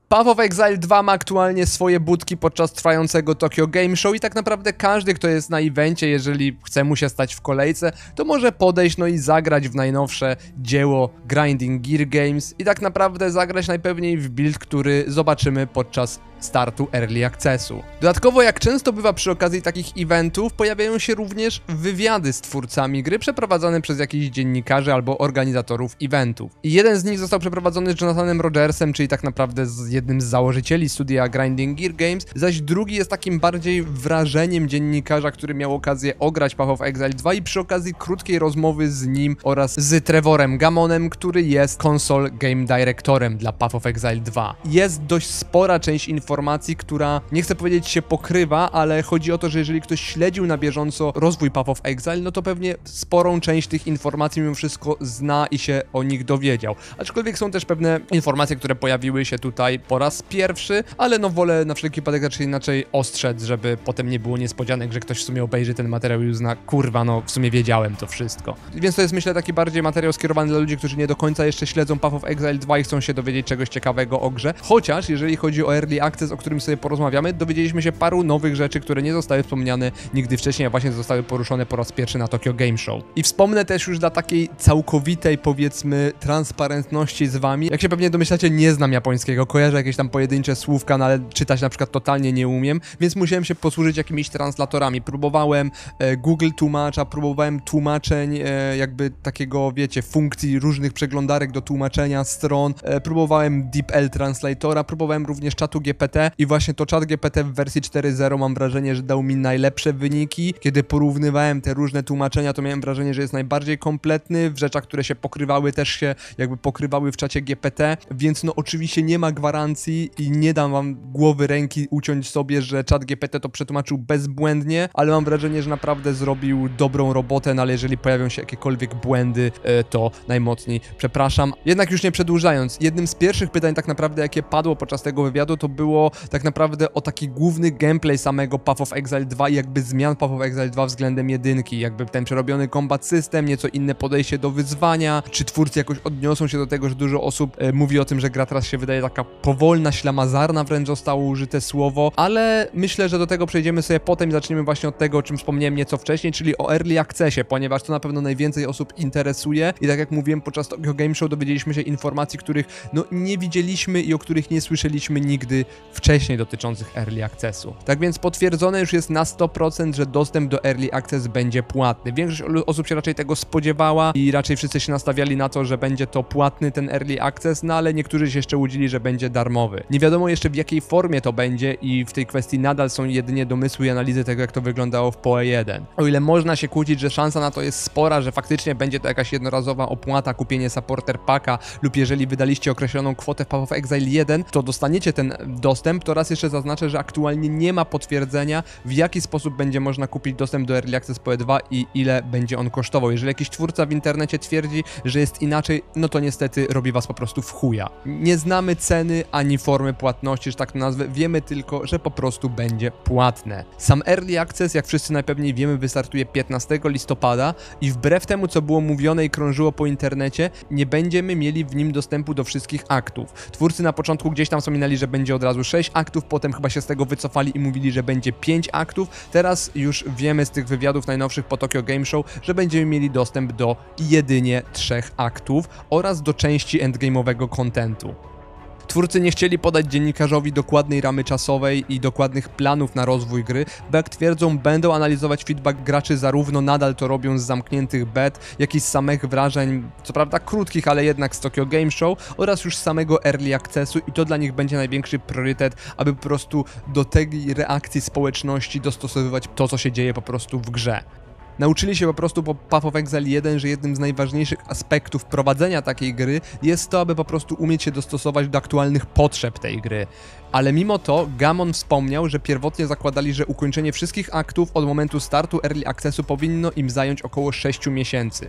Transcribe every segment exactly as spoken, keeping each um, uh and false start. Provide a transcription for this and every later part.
Path of Exile dwa ma aktualnie swoje budki podczas trwającego Tokyo Game Show i tak naprawdę każdy, kto jest na evencie, jeżeli chce mu się stać w kolejce, to może podejść no i zagrać w najnowsze dzieło Grinding Gear Games i tak naprawdę zagrać najpewniej w build, który zobaczymy podczas startu Early Accessu. Dodatkowo, jak często bywa przy okazji takich eventów, pojawiają się również wywiady z twórcami gry przeprowadzane przez jakichś dziennikarzy albo organizatorów eventów. I jeden z nich został przeprowadzony z Jonathanem Rogersem, czyli tak naprawdę z jednym z założycieli studia Grinding Gear Games, zaś drugi jest takim bardziej wrażeniem dziennikarza, który miał okazję ograć Path of Exile dwa i przy okazji krótkiej rozmowy z nim oraz z Trevorem Gammonem, który jest console game directorem dla Path of Exile dwa. Jest dość spora część informacji, informacji, która, nie chcę powiedzieć, się pokrywa, ale chodzi o to, że jeżeli ktoś śledził na bieżąco rozwój Path of Exile, no to pewnie sporą część tych informacji mimo wszystko zna i się o nich dowiedział. Aczkolwiek są też pewne informacje, które pojawiły się tutaj po raz pierwszy, ale no wolę na wszelki wypadek raczej inaczej ostrzec, żeby potem nie było niespodzianek, że ktoś w sumie obejrzy ten materiał i uzna, kurwa, no w sumie wiedziałem to wszystko. Więc to jest, myślę, taki bardziej materiał skierowany dla ludzi, którzy nie do końca jeszcze śledzą Path of Exile dwa i chcą się dowiedzieć czegoś ciekawego o grze. Chociaż, jeżeli chodzi o Early Access, o którym sobie porozmawiamy, dowiedzieliśmy się paru nowych rzeczy, które nie zostały wspomniane nigdy wcześniej, a właśnie zostały poruszone po raz pierwszy na Tokyo Game Show. I wspomnę też już dla takiej całkowitej, powiedzmy, transparentności z wami. Jak się pewnie domyślacie, nie znam japońskiego, kojarzę jakieś tam pojedyncze słówka, no ale czytać na przykład totalnie nie umiem, więc musiałem się posłużyć jakimiś translatorami. Próbowałem e, Google Tłumacza, próbowałem tłumaczeń, e, jakby takiego, wiecie, funkcji różnych przeglądarek do tłumaczenia stron, e, próbowałem DeepL Translatora, próbowałem również czatu G P T i właśnie to czat G P T w wersji cztery zero mam wrażenie, że dał mi najlepsze wyniki. Kiedy porównywałem te różne tłumaczenia, to miałem wrażenie, że jest najbardziej kompletny. W rzeczach, które się pokrywały, też się jakby pokrywały w czacie G P T, więc no oczywiście nie ma gwarancji i nie dam wam głowy ręki uciąć sobie, że czat G P T to przetłumaczył bezbłędnie, ale mam wrażenie, że naprawdę zrobił dobrą robotę, no ale jeżeli pojawią się jakiekolwiek błędy, to najmocniej przepraszam. Jednak już nie przedłużając, jednym z pierwszych pytań tak naprawdę, jakie padło podczas tego wywiadu, to było tak naprawdę o taki główny gameplay samego Path of Exile dwa i jakby zmian Path of Exile dwa względem jedynki, jakby ten przerobiony combat system, nieco inne podejście do wyzwania, czy twórcy jakoś odniosą się do tego, że dużo osób e, mówi o tym, że gra teraz się wydaje taka powolna, ślamazarna, wręcz zostało użyte słowo, ale myślę, że do tego przejdziemy sobie potem i zaczniemy właśnie od tego, o czym wspomniałem nieco wcześniej, czyli o Early Accessie, ponieważ to na pewno najwięcej osób interesuje i tak jak mówiłem podczas Tokyo Game Show, dowiedzieliśmy się informacji, których no nie widzieliśmy i o których nie słyszeliśmy nigdy wcześniej dotyczących Early Accessu. Tak więc potwierdzone już jest na sto procent, że dostęp do Early Access będzie płatny. Większość osób się raczej tego spodziewała i raczej wszyscy się nastawiali na to, że będzie to płatny ten Early Access, no ale niektórzy się jeszcze łudzili, że będzie darmowy. Nie wiadomo jeszcze w jakiej formie to będzie i w tej kwestii nadal są jedynie domysły i analizy tego, jak to wyglądało w P O E jeden. O ile można się kłócić, że szansa na to jest spora, że faktycznie będzie to jakaś jednorazowa opłata, kupienie supporter packa lub jeżeli wydaliście określoną kwotę w Path of Exile jeden, to dostaniecie ten dostęp, to raz jeszcze zaznaczę, że aktualnie nie ma potwierdzenia, w jaki sposób będzie można kupić dostęp do Early Access P O E dwa i ile będzie on kosztował. Jeżeli jakiś twórca w internecie twierdzi, że jest inaczej, no to niestety robi was po prostu w chuja. Nie znamy ceny ani formy płatności, że tak to nazwę, wiemy tylko, że po prostu będzie płatne. Sam Early Access, jak wszyscy najpewniej wiemy, wystartuje piętnastego listopada i wbrew temu, co było mówione i krążyło po internecie, nie będziemy mieli w nim dostępu do wszystkich aktów. Twórcy na początku gdzieś tam wspominali, że będzie od razu sześć aktów, potem chyba się z tego wycofali i mówili, że będzie pięć aktów. Teraz już wiemy z tych wywiadów najnowszych po Tokyo Game Show, że będziemy mieli dostęp do jedynie trzech aktów oraz do części endgame'owego kontentu. Twórcy nie chcieli podać dziennikarzowi dokładnej ramy czasowej i dokładnych planów na rozwój gry, bo jak twierdzą, będą analizować feedback graczy, zarówno nadal to robią z zamkniętych bet, jak i z samych wrażeń, co prawda krótkich, ale jednak z Tokyo Game Show oraz już z samego Early Accessu i to dla nich będzie największy priorytet, aby po prostu do tej reakcji społeczności dostosowywać to, co się dzieje po prostu w grze. Nauczyli się po prostu po Path of Exile jeden, że jednym z najważniejszych aspektów prowadzenia takiej gry jest to, aby po prostu umieć się dostosować do aktualnych potrzeb tej gry. Ale mimo to Gammon wspomniał, że pierwotnie zakładali, że ukończenie wszystkich aktów od momentu startu Early Accessu powinno im zająć około sześciu miesięcy.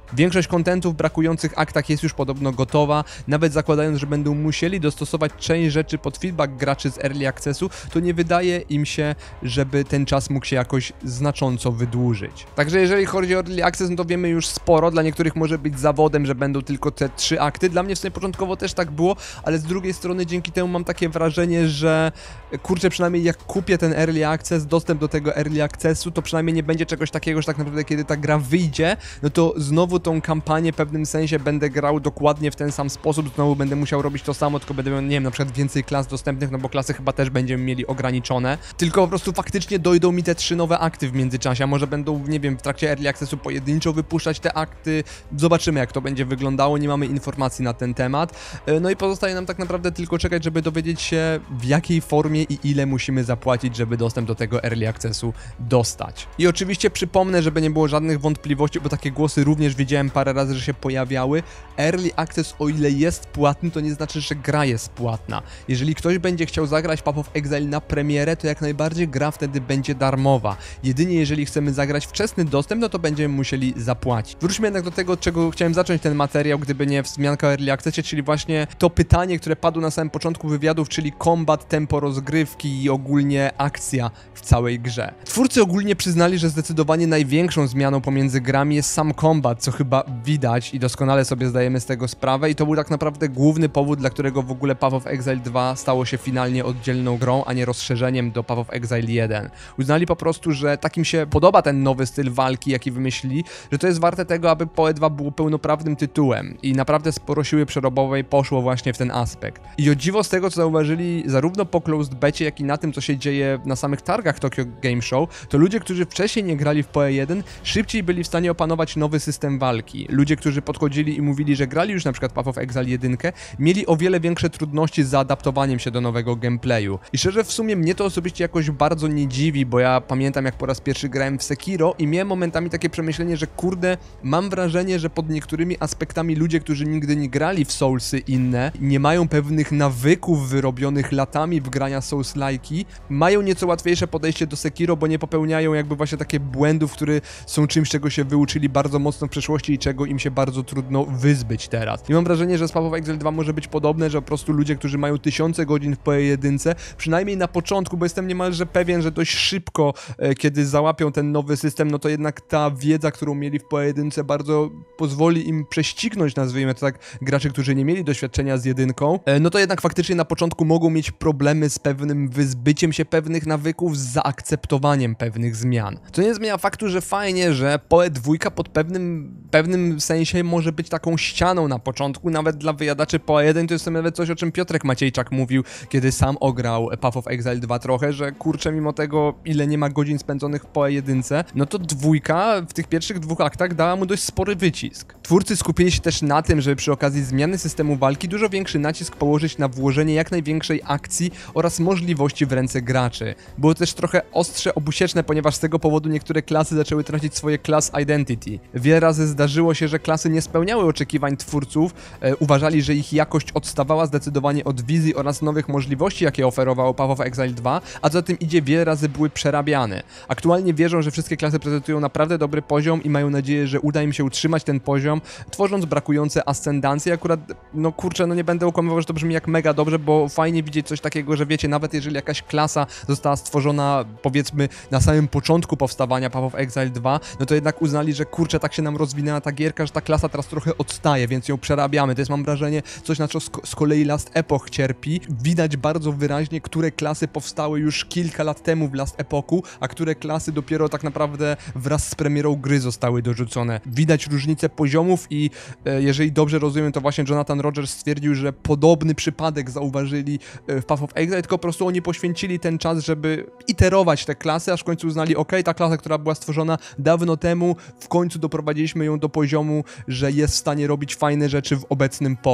Większość kontentu w brakujących aktach jest już podobno gotowa, nawet zakładając, że będą musieli dostosować część rzeczy pod feedback graczy z Early Accessu, to nie wydaje im się, żeby ten czas mógł się jakoś znacząco wydłużyć. Także jeżeli chodzi o Early Access, no to wiemy już sporo, dla niektórych może być zawodem, że będą tylko te trzy akty, dla mnie w sumie początkowo też tak było, ale z drugiej strony dzięki temu mam takie wrażenie, że kurczę, przynajmniej jak kupię ten Early Access, dostęp do tego Early Accessu, to przynajmniej nie będzie czegoś takiego, że tak naprawdę kiedy ta gra wyjdzie, no to znowu tą kampanię w pewnym sensie będę grał dokładnie w ten sam sposób, znowu będę musiał robić to samo, tylko będę miał, nie wiem, na przykład więcej klas dostępnych, no bo klasy chyba też będziemy mieli ograniczone, tylko po prostu faktycznie dojdą mi te trzy nowe akty w międzyczasie, a może będą, nie wiem, w trakcie Early Accessu pojedynczo wypuszczać te akty, zobaczymy jak to będzie wyglądało, nie mamy informacji na ten temat, no i pozostaje nam tak naprawdę tylko czekać, żeby dowiedzieć się w jakiej formie i ile musimy zapłacić, żeby dostęp do tego Early Accessu dostać. I oczywiście przypomnę, żeby nie było żadnych wątpliwości, bo takie głosy również widziałem parę razy, że się pojawiały. Early Access, o ile jest płatny, to nie znaczy, że gra jest płatna. Jeżeli ktoś będzie chciał zagrać Path of Exile na premierę, to jak najbardziej gra wtedy będzie darmowa. Jedynie jeżeli chcemy zagrać wczesny dostęp, no to będziemy musieli zapłacić. Wróćmy jednak do tego, od czego chciałem zacząć ten materiał, gdyby nie wzmianka o Early Accessie, czyli właśnie to pytanie, które padło na samym początku wywiadów, czyli kombat, tempo rozgrywki i ogólnie akcja w całej grze. Twórcy ogólnie przyznali, że zdecydowanie największą zmianą pomiędzy grami jest sam kombat, co chyba widać i doskonale sobie zdajemy z tego sprawę i to był tak naprawdę główny powód, dla którego w ogóle Path of Exile dwa stało się finalnie oddzielną grą, a nie rozszerzeniem do Path of Exile jeden. Uznali po prostu, że takim się podoba ten nowy styl walki, jaki wymyślili, że to jest warte tego, aby P O E dwa było pełnoprawnym tytułem i naprawdę sporo siły przerobowej poszło właśnie w ten aspekt. I o dziwo z tego, co zauważyli zarówno po closed becie, jak i na tym, co się dzieje na samych targach Tokyo Game Show, to ludzie, którzy wcześniej nie grali w P O E jeden, szybciej byli w stanie opanować nowy system walki. Ludzie, którzy podchodzili i mówili, że grali już na przykład Path of Exile jeden, mieli o wiele większe trudności z zaadaptowaniem się do nowego gameplayu. I szczerze w sumie mnie to osobiście jakoś bardzo nie dziwi, bo ja pamiętam jak po raz pierwszy grałem w Sekiro i miałem momentami takie przemyślenie, że kurde, mam wrażenie, że pod niektórymi aspektami ludzie, którzy nigdy nie grali w Soulsy inne, nie mają pewnych nawyków wyrobionych latami w grania Souls-like'i, mają nieco łatwiejsze podejście do Sekiro, bo nie popełniają jakby właśnie takie błędów, które są czymś, czego się wyuczyli bardzo mocno w przeszłości i czego im się bardzo trudno wyzbyć teraz. I mam wrażenie, że z Path of Exile dwa może być podobne, że po prostu ludzie, którzy mają tysiące godzin w P O E jeden, przynajmniej na początku, bo jestem niemalże pewien, że dość szybko, e, kiedy załapią ten nowy system, no to jednak ta wiedza, którą mieli w P O E jeden bardzo pozwoli im prześcignąć, nazwijmy to tak, graczy, którzy nie mieli doświadczenia z jedynką, e, no to jednak faktycznie na początku mogą mieć problemy z pewnym wyzbyciem się pewnych nawyków, z zaakceptowaniem pewnych zmian. To nie zmienia faktu, że fajnie, że P O E dwa pod pewnym, pewnym sensie może być taką ścianą na początku, nawet dla wyjadaczy P O E jeden, to jest nawet coś, o czym Piotrek Maciejczak mówił, kiedy sam ograł Path of Exile dwa trochę, że kurczę, mimo tego, ile nie ma godzin spędzonych w P O E jeden, no to dwójka w tych pierwszych dwóch aktach dała mu dość spory wycisk. Twórcy skupili się też na tym, żeby przy okazji zmiany systemu walki dużo większy nacisk położyć na włożenie jak największej akcji oraz możliwości w ręce graczy. Było też trochę ostrze obusieczne, ponieważ z tego powodu niektóre klasy zaczęły tracić swoje class identity. Wiele razy zdarzyło się, że klasy nie spełniały oczekiwań twórców, e, uważali, że ich jakość odstawała zdecydowanie od wizji oraz nowych możliwości, jakie oferowało Path of Exile dwa, a co za tym idzie, wiele razy były przerabiane. Aktualnie wierzą, że wszystkie klasy prezentują naprawdę dobry poziom i mają nadzieję, że uda im się utrzymać ten poziom, tworząc brakujące ascendancje. Akurat, no kurczę, no nie będę ukłamywał, że to brzmi jak mega dobrze, bo fajnie widzieć coś takiego, że wiecie, nawet jeżeli jakaś klasa została stworzona, powiedzmy, na samym początku powstawania Path of Exile dwa, no to jednak uznali, że kurczę, tak się nam rozwinęła ta gierka, że ta klasa teraz trochę odstaje, więc ją przerabiamy. To jest, mam wrażenie, coś, na co z kolei Last Epoch cierpi. Widać bardzo wyraźnie, które klasy powstały już kilka lat temu w Last Epochu, a które klasy dopiero tak naprawdę wraz z premierą gry zostały dorzucone. Widać różnicę poziomów i e, jeżeli dobrze rozumiem, to właśnie Jonathan Rogers stwierdził, że podobny przypadek zauważyli e, w Path of Exile, tylko po prostu oni poświęcili ten czas, żeby iterować te klasy, aż w końcu uznali, ok, ta klasa, która była stworzona dawno temu, w końcu doprowadziliśmy ją do poziomu, że jest w stanie robić fajne rzeczy w obecnym P O E.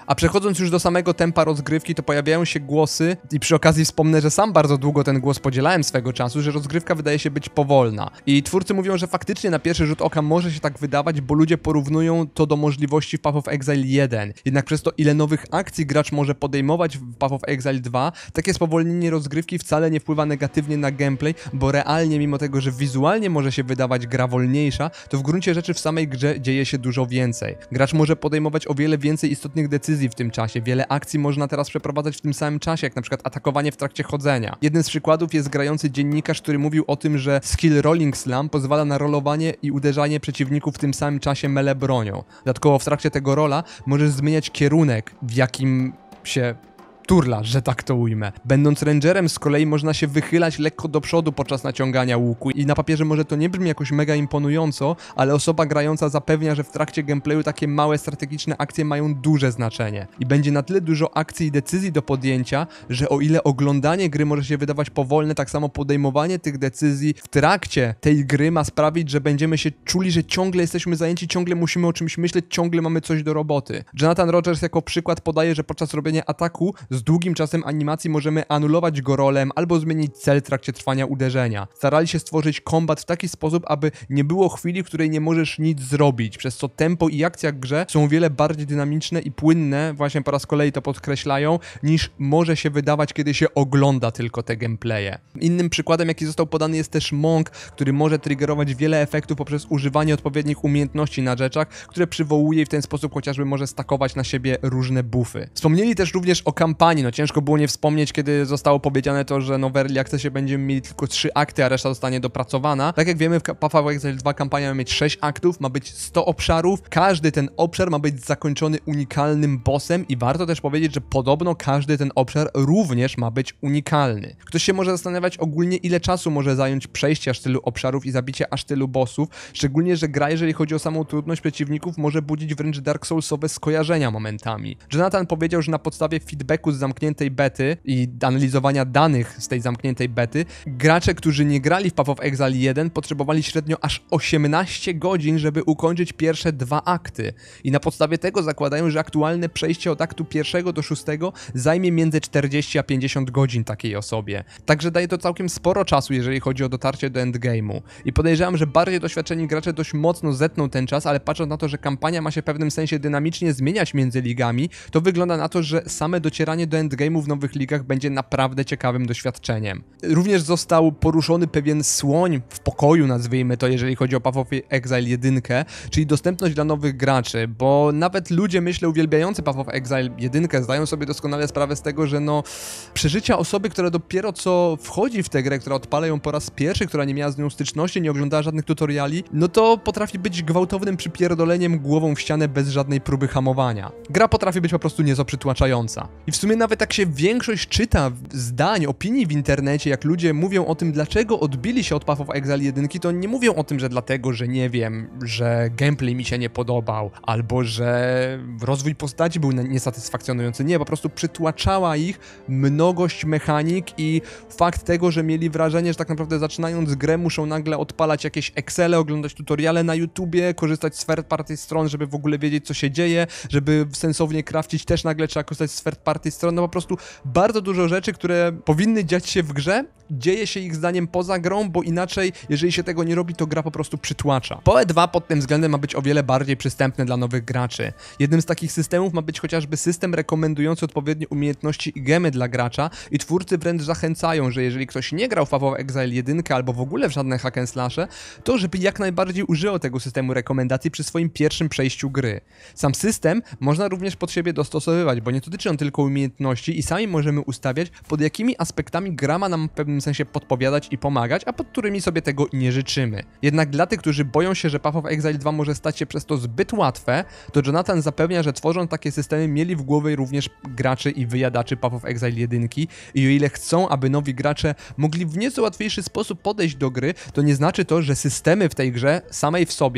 A przechodząc już do samego tempa rozgrywki, to pojawiają się głosy i przy okazji wspomnę, że sam bardzo długo ten głos podzielałem swego czasu, że rozgrywka wydaje się być powolna. I twórcy mówią, że faktycznie na pierwszy rzut oka może się tak wydawać, bo ludzie porównują to do możliwości w Path of Exile jeden. Jednak przez to, ile nowych akcji gracz może podejmować w Path of Exile dwa, takie spowolnienie rozgrywki wcale nie wpływa negatywnie na gameplay, bo realnie, mimo tego, że wizualnie może się wydawać gra wolniejsza, to w gruncie rzeczy w samej grze dzieje się dużo więcej. Gracz może podejmować o wiele więcej istotnych decyzji w tym czasie. Wiele akcji można teraz przeprowadzać w tym samym czasie, jak na przykład atakowanie w trakcie chodzenia. Jednym z przykładów jest grający dziennikarz, który mówił o tym, że skill Rolling Slam pozwala na rolowanie i uderzanie przeciwników w tym samym czasie mele bronią. Dodatkowo w trakcie tego rola możesz zmieniać kierunek, w jakim się turla, że tak to ujmę. Będąc rangerem z kolei można się wychylać lekko do przodu podczas naciągania łuku i na papierze może to nie brzmi jakoś mega imponująco, ale osoba grająca zapewnia, że w trakcie gameplayu takie małe strategiczne akcje mają duże znaczenie. I będzie na tyle dużo akcji i decyzji do podjęcia, że o ile oglądanie gry może się wydawać powolne, tak samo podejmowanie tych decyzji w trakcie tej gry ma sprawić, że będziemy się czuli, że ciągle jesteśmy zajęci, ciągle musimy o czymś myśleć, ciągle mamy coś do roboty. Jonathan Rogers jako przykład podaje, że podczas robienia ataku z długim czasem animacji możemy anulować go rolem albo zmienić cel w trakcie trwania uderzenia. Starali się stworzyć kombat w taki sposób, aby nie było chwili, w której nie możesz nic zrobić, przez co tempo i akcja w grze są o wiele bardziej dynamiczne i płynne, właśnie po raz kolejny to podkreślają, niż może się wydawać, kiedy się ogląda tylko te gameplaye. Innym przykładem, jaki został podany, jest też Monk, który może triggerować wiele efektów poprzez używanie odpowiednich umiejętności na rzeczach, które przywołuje i w ten sposób chociażby może stakować na siebie różne buffy. Wspomnieli też również o kampanii. No ciężko było nie wspomnieć, kiedy zostało powiedziane to, że no w Early Accessie będziemy mieli tylko trzy akty, a reszta zostanie dopracowana. Tak jak wiemy, w Path of Exile dwa kampania ma mieć sześć aktów, ma być sto obszarów. Każdy ten obszar ma być zakończony unikalnym bossem i warto też powiedzieć, że podobno każdy ten obszar również ma być unikalny. Ktoś się może zastanawiać ogólnie, ile czasu może zająć przejście aż tylu obszarów i zabicie aż tylu bossów, szczególnie, że gra, jeżeli chodzi o samą trudność przeciwników, może budzić wręcz Dark Soulsowe skojarzenia momentami. Jonathan powiedział, że na podstawie feedbacku z zamkniętej bety i analizowania danych z tej zamkniętej bety, gracze, którzy nie grali w Path of Exile jeden, potrzebowali średnio aż osiemnaście godzin, żeby ukończyć pierwsze dwa akty. I na podstawie tego zakładają, że aktualne przejście od aktu pierwszego do szóstego zajmie między czterdzieści a pięćdziesiąt godzin takiej osobie. Także daje to całkiem sporo czasu, jeżeli chodzi o dotarcie do endgame'u. I podejrzewam, że bardziej doświadczeni gracze dość mocno zetną ten czas, ale patrząc na to, że kampania ma się w pewnym sensie dynamicznie zmieniać między ligami, to wygląda na to, że same docieranie do endgame'u w nowych ligach będzie naprawdę ciekawym doświadczeniem. Również został poruszony pewien słoń w pokoju, nazwijmy to, jeżeli chodzi o Path of Exile jeden, czyli dostępność dla nowych graczy, bo nawet ludzie, myślę, uwielbiający Path of Exile jeden zdają sobie doskonale sprawę z tego, że no przeżycia osoby, która dopiero co wchodzi w tę grę, która odpala ją po raz pierwszy, która nie miała z nią styczności, nie oglądała żadnych tutoriali, no to potrafi być gwałtownym przypierdoleniem głową w ścianę bez żadnej próby hamowania. Gra potrafi być po prostu nieco przytłaczająca. I w sumie nawet jak się większość czyta zdań, opinii w internecie, jak ludzie mówią o tym, dlaczego odbili się od Path of Exile jeden, to nie mówią o tym, że dlatego, że nie wiem, że gameplay mi się nie podobał, albo że rozwój postaci był niesatysfakcjonujący. Nie, po prostu przytłaczała ich mnogość mechanik i fakt tego, że mieli wrażenie, że tak naprawdę zaczynając grę muszą nagle odpalać jakieś Excele, oglądać tutoriale na YouTubie, korzystać z third party stron, żeby w ogóle wiedzieć, co się dzieje, żeby sensownie crafcić też nagle trzeba korzystać z third party stron. No po prostu bardzo dużo rzeczy, które powinny dziać się w grze, dzieje się ich zdaniem poza grą, bo inaczej, jeżeli się tego nie robi, to gra po prostu przytłacza. P O E dwa pod tym względem ma być o wiele bardziej przystępny dla nowych graczy. Jednym z takich systemów ma być chociażby system rekomendujący odpowiednie umiejętności i gemy dla gracza i twórcy wręcz zachęcają, że jeżeli ktoś nie grał w Path of Exile jeden albo w ogóle w żadne hack and slashe, to żeby jak najbardziej użyło tego systemu rekomendacji przy swoim pierwszym przejściu gry. Sam system można również pod siebie dostosowywać, bo nie dotyczy on tylko umiejętności i sami możemy ustawiać, pod jakimi aspektami gra ma nam w pewnym sensie podpowiadać i pomagać, a pod którymi sobie tego nie życzymy. Jednak dla tych, którzy boją się, że Path of Exile dwa może stać się przez to zbyt łatwe, to Jonathan zapewnia, że tworząc takie systemy mieli w głowie również graczy i wyjadaczy Path of Exile jeden i o ile chcą, aby nowi gracze mogli w nieco łatwiejszy sposób podejść do gry, to nie znaczy to, że systemy w tej grze samej w sobie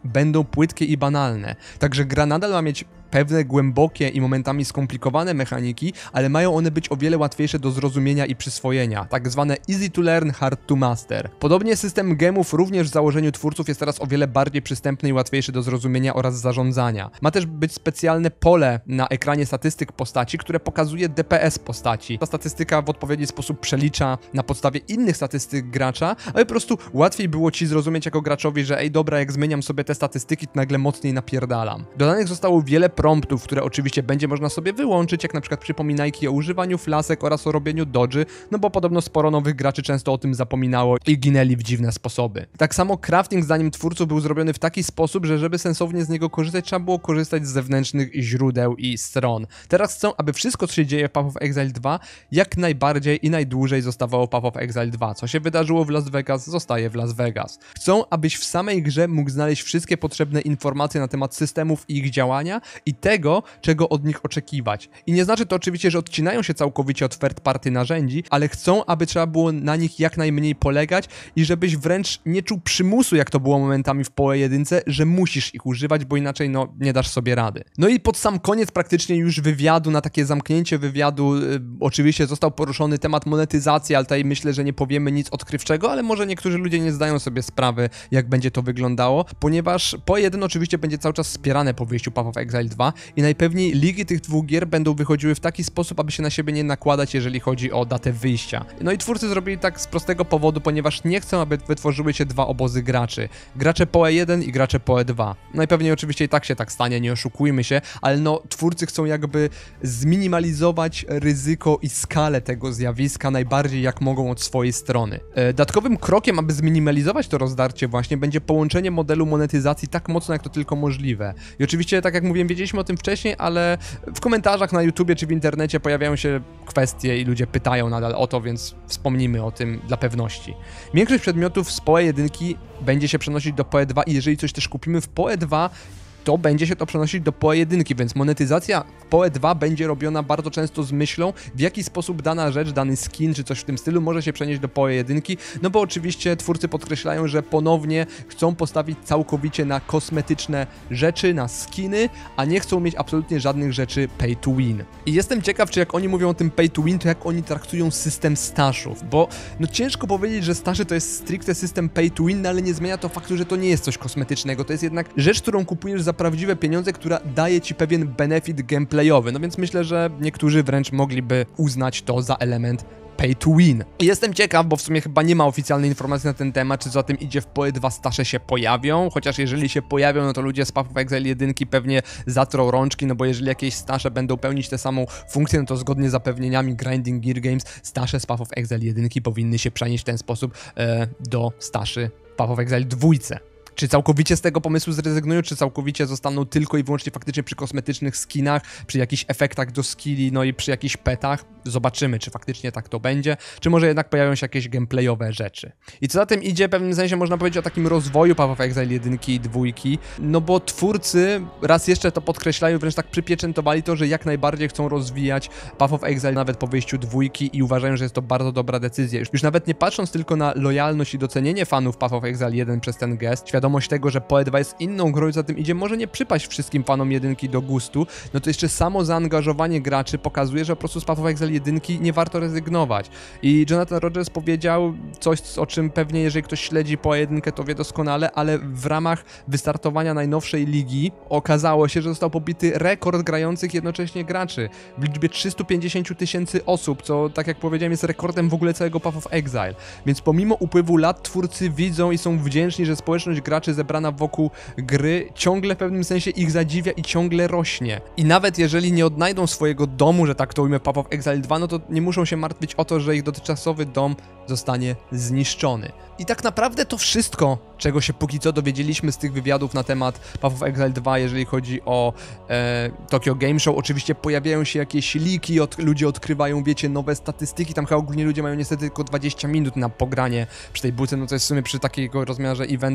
będą płytkie i banalne. Także gra nadal ma mieć pewne głębokie i momentami skomplikowane mechaniki, ale mają one być o wiele łatwiejsze do zrozumienia i przyswojenia, tak zwane easy to learn, hard to master. Podobnie system gemów również w założeniu twórców jest teraz o wiele bardziej przystępny i łatwiejszy do zrozumienia oraz zarządzania. Ma też być specjalne pole na ekranie statystyk postaci, które pokazuje D P S postaci. Ta statystyka w odpowiedni sposób przelicza na podstawie innych statystyk gracza, aby po prostu łatwiej było ci zrozumieć jako graczowi, że ej dobra, jak zmieniam sobie te statystyki, to nagle mocniej napierdalam. Dodanych zostało wiele promptów, które oczywiście będzie można sobie wyłączyć, jak na przykład przypominajki o używaniu flasek oraz o robieniu dodży, no bo podobno sporo nowych graczy często o tym zapominało i ginęli w dziwne sposoby. Tak samo crafting zdaniem twórców był zrobiony w taki sposób, że żeby sensownie z niego korzystać, trzeba było korzystać z zewnętrznych źródeł i stron. Teraz chcą, aby wszystko, co się dzieje w Path of Exile dwa, jak najbardziej i najdłużej zostawało Path of Exile dwa. Co się wydarzyło w Las Vegas, zostaje w Las Vegas. Chcą, abyś w samej grze mógł znaleźć wszystkie potrzebne informacje na temat systemów i ich działania i tego, czego od nich oczekiwać. I nie znaczy to oczywiście, że odcinają się całkowicie od third party narzędzi, ale chcą, aby trzeba było na nich jak najmniej polegać i żebyś wręcz nie czuł przymusu, jak to było momentami w P O E jeden, że musisz ich używać, bo inaczej no nie dasz sobie rady. No i pod sam koniec praktycznie już wywiadu, na takie zamknięcie wywiadu, yy, oczywiście został poruszony temat monetyzacji, ale tutaj myślę, że nie powiemy nic odkrywczego, ale może niektórzy ludzie nie zdają sobie sprawy, jak będzie to wyglądało, ponieważ P O E jeden oczywiście będzie cały czas wspierane po wyjściu Path of Exile dwa i najpewniej ligi tych dwóch gier będą wychodziły w taki sposób, aby się na siebie nie nakładać, jeżeli chodzi o datę wyjścia. No i twórcy zrobili tak z prostego powodu, ponieważ nie chcą, aby wytworzyły się dwa obozy graczy. Gracze P O E jeden i gracze P O E dwa. Najpewniej oczywiście i tak się tak stanie, nie oszukujmy się, ale no twórcy chcą jakby zminimalizować ryzyko i skalę tego zjawiska najbardziej jak mogą od swojej strony. E, dodatkowym krokiem, aby zminimalizować to rozdarcie właśnie, będzie połączenie modelu monetyzacji tak mocno jak to tylko możliwe. I oczywiście, tak jak mówiłem, wiedzieliśmy o tym wcześniej, ale w komentarzach na YouTubie czy w internecie pojawiają się kwestie i ludzie pytają nadal o to, więc wspomnimy o tym dla pewności. Większość przedmiotów z P O E jeden będzie się przenosić do P O E dwa i jeżeli coś też kupimy w P O E dwa, to będzie się to przenosić do P O E jeden, więc monetyzacja w P O E dwa będzie robiona bardzo często z myślą, w jaki sposób dana rzecz, dany skin czy coś w tym stylu może się przenieść do P O E jeden, no bo oczywiście twórcy podkreślają, że ponownie chcą postawić całkowicie na kosmetyczne rzeczy, na skiny, a nie chcą mieć absolutnie żadnych rzeczy pay to win. I jestem ciekaw, czy jak oni mówią o tym pay to win, to jak oni traktują system stashów, bo no ciężko powiedzieć, że stasze to jest stricte system pay to win, no ale nie zmienia to faktu, że to nie jest coś kosmetycznego, to jest jednak rzecz, którą kupujesz za prawdziwe pieniądze, która daje ci pewien benefit gameplayowy, no więc myślę, że niektórzy wręcz mogliby uznać to za element pay to win. I jestem ciekaw, bo w sumie chyba nie ma oficjalnej informacji na ten temat, czy za tym idzie w P O E dwa stasze się pojawią, chociaż jeżeli się pojawią, no to ludzie z Path of Exile jeden pewnie zatrą rączki, no bo jeżeli jakieś stasze będą pełnić tę samą funkcję, no to zgodnie z zapewnieniami Grinding Gear Games, stasze z Path of Exile jeden powinny się przenieść w ten sposób e, do staszy Path of Exile dwa. Czy całkowicie z tego pomysłu zrezygnują, czy całkowicie zostaną tylko i wyłącznie faktycznie przy kosmetycznych skinach, przy jakichś efektach do skilli, no i przy jakichś petach. Zobaczymy, czy faktycznie tak to będzie, czy może jednak pojawią się jakieś gameplayowe rzeczy. I co za tym idzie, w pewnym sensie można powiedzieć o takim rozwoju Path of Exile jeden i dwa, no bo twórcy raz jeszcze to podkreślają, wręcz tak przypieczętowali to, że jak najbardziej chcą rozwijać Path of Exile nawet po wyjściu dwójki i uważają, że jest to bardzo dobra decyzja. Już, już nawet nie patrząc tylko na lojalność i docenienie fanów Path of Exile jeden przez ten gest, świadomość tego, że P O E dwa jest inną grą i za tym idzie, może nie przypaść wszystkim fanom jedynki do gustu, no to jeszcze samo zaangażowanie graczy pokazuje, że po prostu z Path of Exile jeden nie warto rezygnować. I Jonathan Rogers powiedział coś, o czym pewnie jeżeli ktoś śledzi P O E jeden, to wie doskonale, ale w ramach wystartowania najnowszej ligi okazało się, że został pobity rekord grających jednocześnie graczy w liczbie trzysta pięćdziesiąt tysięcy osób, co tak jak powiedziałem jest rekordem w ogóle całego Path of Exile. Więc pomimo upływu lat twórcy widzą i są wdzięczni, że społeczność graczy zebrana wokół gry ciągle w pewnym sensie ich zadziwia i ciągle rośnie. I nawet jeżeli nie odnajdą swojego domu, że tak to ujmę, Path of Exile dwa, no to nie muszą się martwić o to, że ich dotychczasowy dom zostanie zniszczony. I tak naprawdę to wszystko, czego się póki co dowiedzieliśmy z tych wywiadów na temat Path of Exile dwa, jeżeli chodzi o e, Tokyo Game Show. Oczywiście pojawiają się jakieś leaki, od, ludzie odkrywają, wiecie, nowe statystyki, tam chyba ogólnie ludzie mają niestety tylko dwadzieścia minut na pogranie przy tej buce, no to jest w sumie przy takiego rozmiarze eventu logiczne,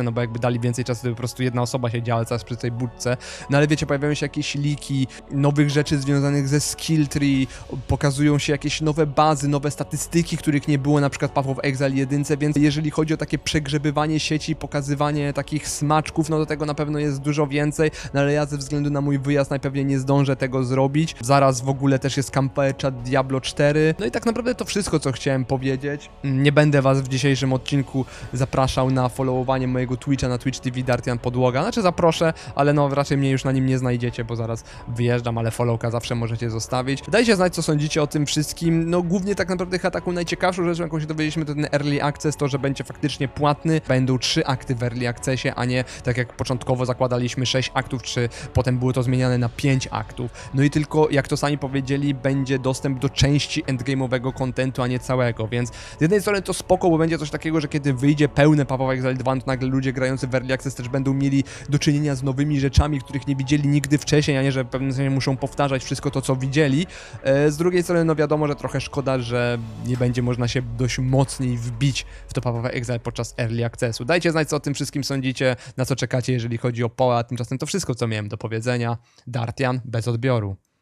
no bo jakby dali więcej czasu, to po prostu jedna osoba siedziała cały czas przy tej budce. No ale wiecie, pojawiają się jakieś liki, nowych rzeczy związanych ze skill tree, pokazują się jakieś nowe bazy, nowe statystyki, których nie było na przykład Path of Exile jeden, więc jeżeli chodzi o takie przegrzebywanie sieci, pokazywanie takich smaczków, no do tego na pewno jest dużo więcej, no ale ja ze względu na mój wyjazd najpewniej nie zdążę tego zrobić. Zaraz w ogóle też jest kampania Diablo cztery. No i tak naprawdę to wszystko, co chciałem powiedzieć. Nie będę was w dzisiejszym odcinku zapraszał na followowanie mojego Twitcha na Twitch T V Dartian Podłoga. Znaczy zaproszę, ale no raczej mnie już na nim nie znajdziecie, bo zaraz wyjeżdżam, ale followka zawsze możecie zostawić. Dajcie znać, co sądzicie o tym wszystkim. No głównie tak naprawdę chyba taką najciekawszą rzeczą, jaką się dowiedzieliśmy, to ten Early Access, to, że będzie faktycznie płatny. Będą trzy akty w Early Accessie, a nie tak jak początkowo zakładaliśmy sześć aktów, czy potem było to zmieniane na pięć aktów. No i tylko, jak to sami powiedzieli, będzie dostęp do części endgame'owego kontentu, a nie całego, więc z jednej strony to spoko, bo będzie coś takiego, że kiedy wyjdzie pełne Path of Exile dwa, to nagle ludzie grający w Early Access też będą mieli do czynienia z nowymi rzeczami, których nie widzieli nigdy wcześniej, a nie, że w pewnym sensie muszą powtarzać wszystko to, co widzieli. Z drugiej strony, no wiadomo, że trochę szkoda, że nie będzie można się dość mocniej wbić w to Path of Exile podczas Early Accessu. Dajcie znać, co o tym wszystkim sądzicie, na co czekacie, jeżeli chodzi o P O A. Tymczasem to wszystko, co miałem do powiedzenia. Dartian bez odbioru.